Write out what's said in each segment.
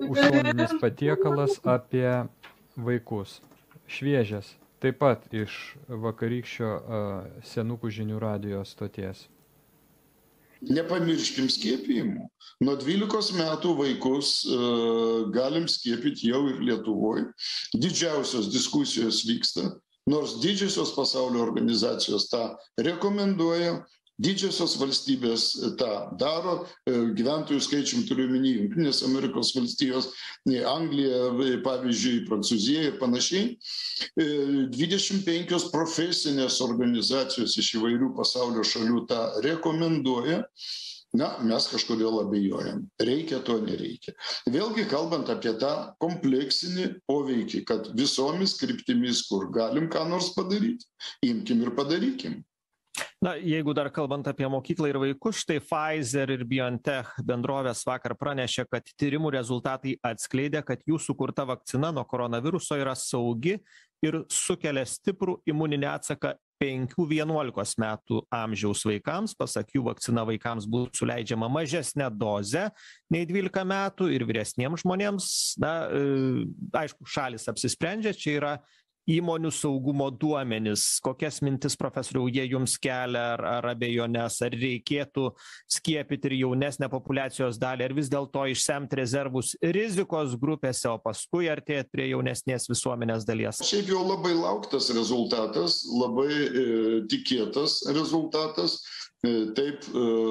užuomininis patiekalas apie vaikus. Šviežias, taip pat iš vakarykščio Senukų žinių radijo stoties. Nepamirškim skiepijimų. Nuo 12 metų vaikus galim skiepyti jau ir Lietuvoje. Didžiausios diskusijos vyksta, nors didžiosios pasaulio organizacijos tą rekomenduoja, didžiosios valstybės tą daro, gyventojų skaičium turiu omeny Jungtinės Amerikos valstijos, Anglija, pavyzdžiui, Prancūzija ir panašiai. 25 profesinės organizacijos iš įvairių pasaulio šalių tą rekomenduoja. Na, mes kažkodėl abejojam. Reikia to, nereikia. Vėlgi, kalbant apie tą kompleksinį poveikį, kad visomis kryptimis, kur galim ką nors padaryti, imkim ir padarykim. Na, jeigu dar kalbant apie mokyklą ir vaikus, štai Pfizer ir BioNTech bendrovės vakar pranešė, kad tyrimų rezultatai atskleidė, kad jų sukurta vakcina nuo koronaviruso yra saugi ir sukelia stiprų imuninį atsaką 5-11 metų amžiaus vaikams. Pasak jų, vakcina vaikams būtų suleidžiama mažesnė doze nei 12 metų ir vyresniems žmonėms. Na, aišku, šalis apsisprendžia, čia yra įmonių saugumo duomenys. Kokias mintis, profesoriau, jie jums kelia, ar abejonės, ar reikėtų skiepyti ir jaunesnę populiacijos dalį, ar vis dėlto išsemti rezervus rizikos grupėse, o paskui artėti prie jaunesnės visuomenės dalies? Šiaip jau labai lauktas rezultatas, labai tikėtas rezultatas. Taip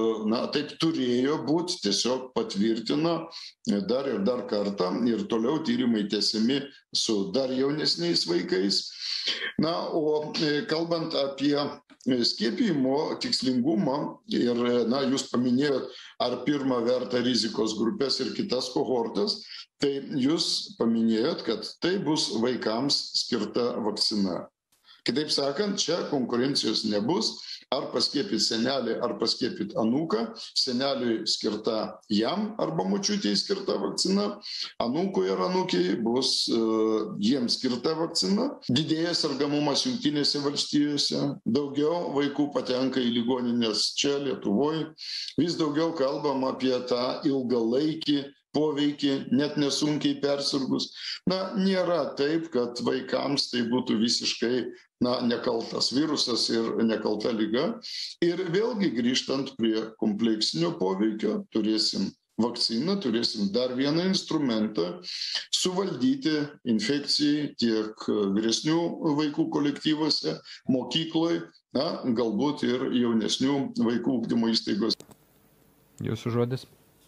turėjo būti, tiesiog patvirtino dar ir dar kartą ir toliau tyrimai tęsiami su dar jaunesniais vaikais. Na, o kalbant apie skiepijimo tikslingumą ir, na, jūs paminėjot, ar pirmą verta rizikos grupės ir kitas kohortas, tai jūs paminėjot, kad tai bus vaikams skirta vakcina. Kitaip sakant, čia konkurencijos nebus. Ar paskiepyti senelį, ar paskiepyti anūką. Seneliui skirta jam arba močiutei skirta vakcina. Anūkui ar anūkiai bus jiems skirta vakcina. Didėja sergamumas Jungtinėse valstijose. Daugiau vaikų patenka į ligonines čia, Lietuvoje. Vis daugiau kalbam apie tą ilgalaikį poveikį, net nesunkiai persirgus. Na, nėra taip, kad vaikams tai būtų visiškai nekaltas virusas ir nekalta liga. Ir vėlgi grįžtant prie kompleksinio poveikio, turėsim vakciną, turėsim dar vieną instrumentą suvaldyti infekcijai tiek vyresnių vaikų kolektyvuose, mokykloje, galbūt ir jaunesnių vaikų ugdymo įstaigos. Jūsų žodis?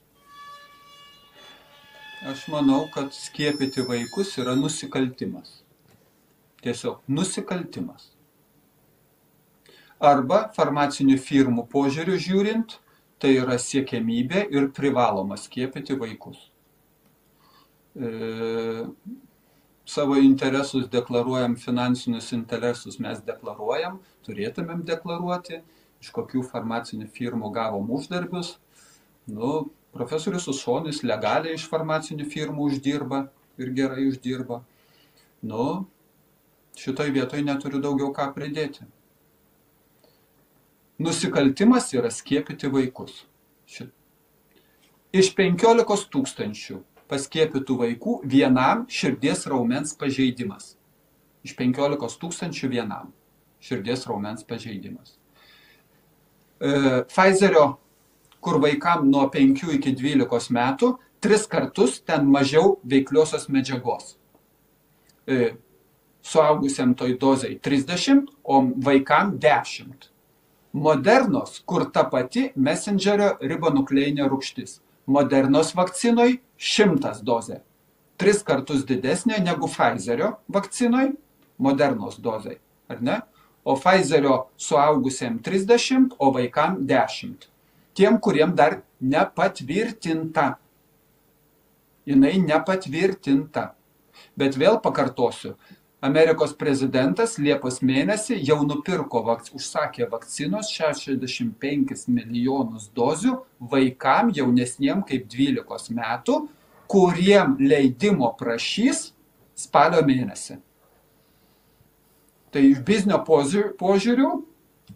Aš manau, kad skiepyti vaikus yra nusikaltimas. Tiesiog nusikaltimas. Arba farmacinių firmų požiūrių žiūrint, tai yra siekiamybė ir privaloma skiepyti vaikus. Savo interesus deklaruojam, finansinius interesus mes deklaruojam, turėtumėm deklaruoti, iš kokių farmacinių firmų gavom uždarbius. Profesorius Usonis legaliai iš farmacinių firmų uždirba ir gerai uždirba. Šitoj vietoj neturiu daugiau ką pridėti. Nusikaltimas yra skiepyti vaikus. Iš 15 000 paskiepytų vaikų vienam širdies raumens pažeidimas. Iš 15 000 vienam širdies raumens pažeidimas. Pfizerio, kur vaikam nuo 5 iki 12 metų, 3 kartus ten mažiau veikliosios medžiagos. Suaugusiam toj dozai 30, o vaikam 10. Modernos, kur ta pati messengerio ribonukleinė rūgštis. Modernos vakcinoj 100 dozė. 3 kartus didesnė negu Pfizerio vakcinoj, modernos dozai, ar ne? O Pfizerio suaugusiam 30, o vaikam 10. Tiem, kuriem dar nepatvirtinta. Jinai nepatvirtinta. Bet vėl pakartosiu, Amerikos prezidentas Liepos mėnesį jau nupirko, užsakė vakcinos 65 milijonus dozių vaikam jaunesniem kaip 12 metų, kuriem leidimo prašys spalio mėnesį. Tai iš biznio požiūrių,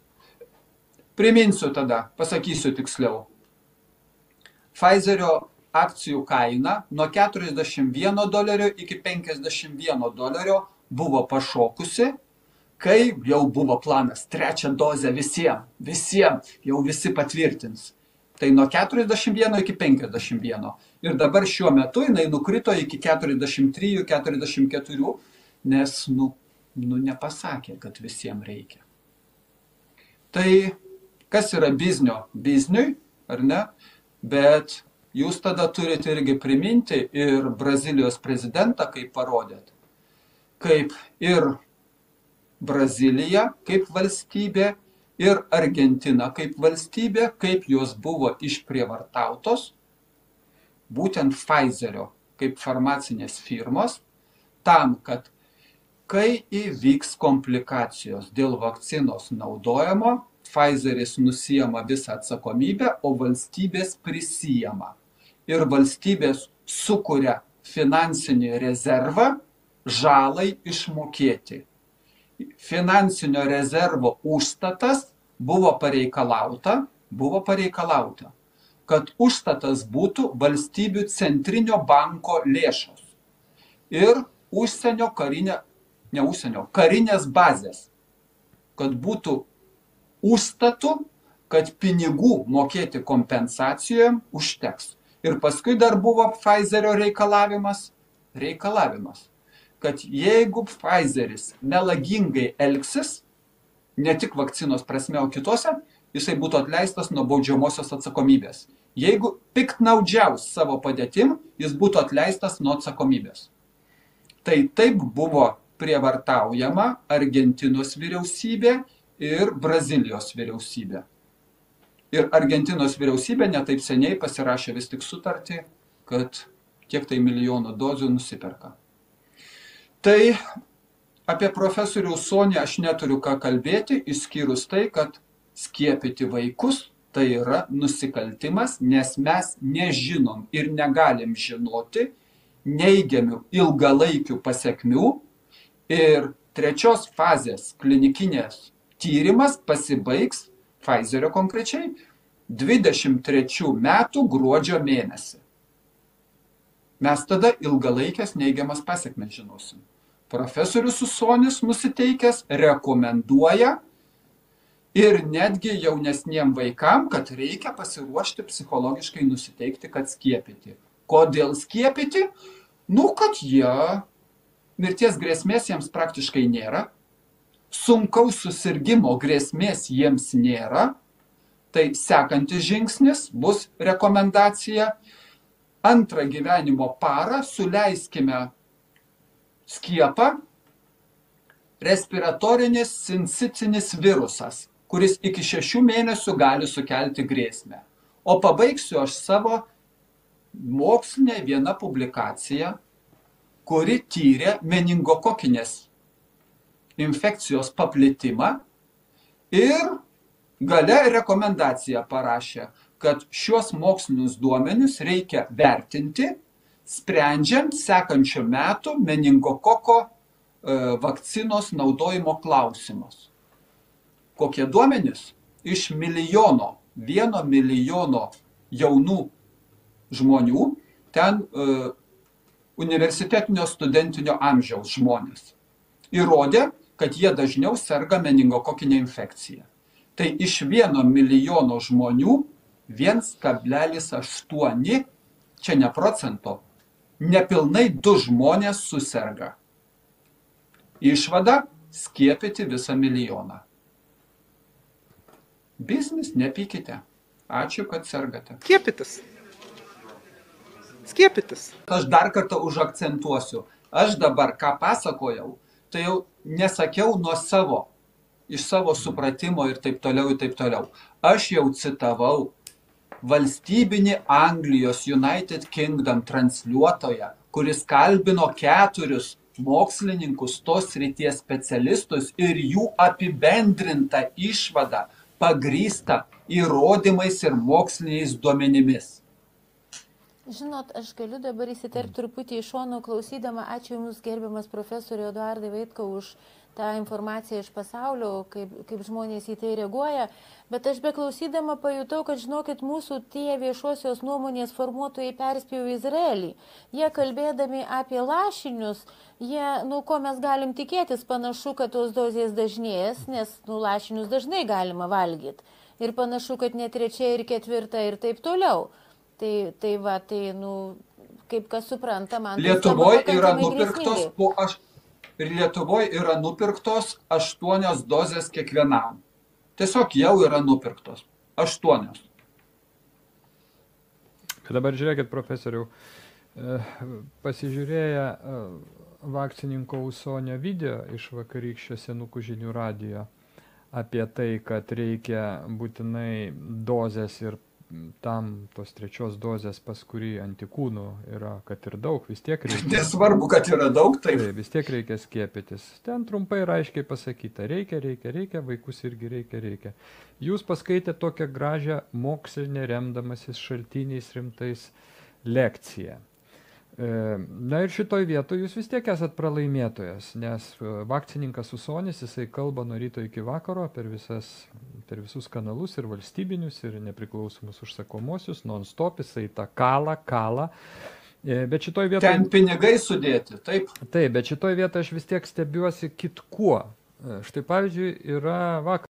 priminsiu tada, pasakysiu tiksliau. Pfizerio akcijų kaina nuo $41 iki $51 buvo pašokusi, kai jau buvo planas trečią dozę visiems, jau visi patvirtins. Tai nuo 41 iki 51. Ir dabar šiuo metu jinai nukrito iki 43-44, nes, nepasakė, kad visiems reikia. Tai kas yra biznio? Bizniui, ar ne? Bet jūs tada turite irgi priminti ir Brazilijos prezidentą, kaip parodėt, kaip ir Brazilija kaip valstybė ir Argentina kaip valstybė, kaip jos buvo išprievartautos, būtent Pfizerio kaip farmacinės firmos, tam, kad kai įvyks komplikacijos dėl vakcinos naudojimo, Pfizeris nusiema visą atsakomybę, o valstybės prisijama. Ir valstybės sukuria finansinį rezervą žalai išmokėti. Finansinio rezervo užstatas buvo pareikalauta, kad užstatas būtų valstybių centrinio banko lėšos ir karinės bazės, kad būtų užstatų, kad pinigų mokėti kompensacijom užteks. Ir paskui dar buvo Pfizerio reikalavimas, kad jeigu Pfizeris melagingai elgsis, ne tik vakcinos prasme, o kitose, jisai būtų atleistas nuo baudžiamosios atsakomybės. Jeigu piktnaudžiaus savo padėtim, jis būtų atleistas nuo atsakomybės. Tai taip buvo prievartaujama Argentinos vyriausybė ir Brazilijos vyriausybė. Ir Argentinos vyriausybė netaip seniai pasirašė vis tik sutartį, kad kiek tai milijonų dozių nusiperka. Tai apie profesorių Usonį aš neturiu ką kalbėti, išskyrus tai, kad skiepyti vaikus tai yra nusikaltimas, nes mes nežinom ir negalim žinoti neigiamių ilgalaikių pasekmių ir trečios fazės klinikinės tyrimas pasibaigs, Pfizerio konkrečiai, 23 metų gruodžio mėnesį. Mes tada ilgalaikės neigiamas pasekmes žinosim. Profesorius Usonis nusiteikęs rekomenduoja ir netgi jaunesniem vaikam, kad reikia pasiruošti psichologiškai nusiteikti, kad skiepyti. Kodėl skiepyti? Kad mirties grėsmės jiems praktiškai nėra, sunkaus susirgimo grėsmės jiems nėra, tai sekantis žingsnis bus rekomendacija. Antrą gyvenimo parą suleiskime skiepą respiratorinis sincicinis virusas, kuris iki 6 mėnesių gali sukelti grėsmę. O pabaigsiu aš savo mokslinę vieną publikaciją, kuri tyrė meningokokinės infekcijos paplitimą ir gale rekomendaciją parašė, kad šios mokslinius duomenis reikia vertinti, sprendžiant sekančių metų meningokoko vakcinos naudojimo klausimus. Kokie duomenys? Iš 1 milijono jaunų žmonių, ten universitetinio studentinio amžiaus žmonės, įrodė, kad jie dažniau serga meningokokinė infekcija. Tai iš 1 milijono žmonių 1,8, čia ne procento, nepilnai 2 žmonės suserga. Išvada – skiepyti visą milijoną. Biznis, nepykite. Ačiū, kad sergate. Skiepytis. Aš dar kartą užakcentuosiu. Aš dabar, ką pasakojau, tai jau nesakiau iš savo supratimo ir taip toliau. Aš jau citavau valstybinį Anglijos United Kingdom transliuotoją, kuris kalbino 4 mokslininkus, tos srities specialistus ir jų apibendrintą išvadą pagrįstą įrodymais ir moksliniais duomenimis. Žinot, aš galiu dabar įsiterpti truputį iš šono klausydama. Ačiū Jums, gerbiamas profesorių Eduardai Vaitkau, už tą informaciją iš pasaulio, kaip žmonės į tai reaguoja. Bet aš beklausydama pajutau, kad žinokit, mūsų tie viešosios nuomonės formuotojai perspėjo Izraelį. Jie kalbėdami apie lašinius, ko mes galim tikėtis, panašu, kad tos dozės dažnės, nes lašinius dažnai galima valgyti. Ir panašu, kad ne 3 ir 4 ir taip toliau. Kaip kas supranta, man Lietuvoje yra nupirktos Lietuvoje yra nupirktos 8 dozės kiekvienam. Tiesiog jau yra nupirktos. 8. Dabar žiūrėkit, profesoriau, pasižiūrėję vakcininko Usonio video iš vakarykščio Senukų žinių radijo apie tai, kad reikia būtinai dozės ir tam tos 3 dozės, pas kurį antikūnų yra, kad ir daug, vis tiek reikia. Nesvarbu, kad yra daug, taip. Vis tiek reikia skiepytis. Ten trumpai ir aiškiai pasakyta, reikia, vaikus irgi reikia. Jūs paskaitėte tokią gražią mokslinę remdamasis šaltiniais rimtais lekciją. Na ir šitoj vietoj jūs vis tiek esat pralaimėtojas, nes vakcininkas Usonis, jisai kalba nuo ryto iki vakaro per visus kanalus ir valstybinius, ir nepriklausomus užsakomosius, non-stop, jisai tą kala. Bet šitoj vietoj... Ten pinigai sudėti, taip? Taip, bet šitoj vietoj aš vis tiek stebiuosi kitkuo. Štai pavyzdžiui, yra vakar